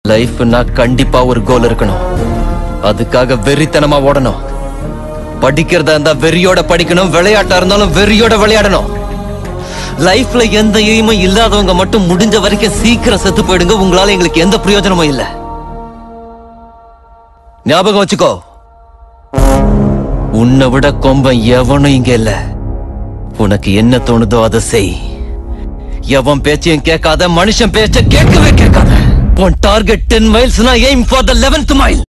லைஃப்னா கண்டிப்பா ஒரு கோல் இருக்கணும். அதுக்காக வெறித்தனமா ஓடணும். படிக்கிறதா இருந்தா வெறியோட படிக்கணும், விளையாட்டா இருந்தாலும் வெறியோட விளையாடணும். லைஃப்ல எந்த எய்மும் இல்லாதவங்க மட்டும் முடிஞ்ச வரைக்கும் சீக்கிரம் செத்து போயிடுங்க. உங்களால எங்களுக்கு எந்த பிரயோஜனமும் இல்ல. ஞாபகம் வச்சுக்கோ, உன்னை விட கொம்பன் எவனும் இங்க இல்ல. உனக்கு என்ன தோணுதோ அதை செய். எவன் பேச்சையும் கேட்காத, மனுஷன் பேச்ச கேட்கவே கேட்காத. உன் target 10 miles, aim for the 11th mile.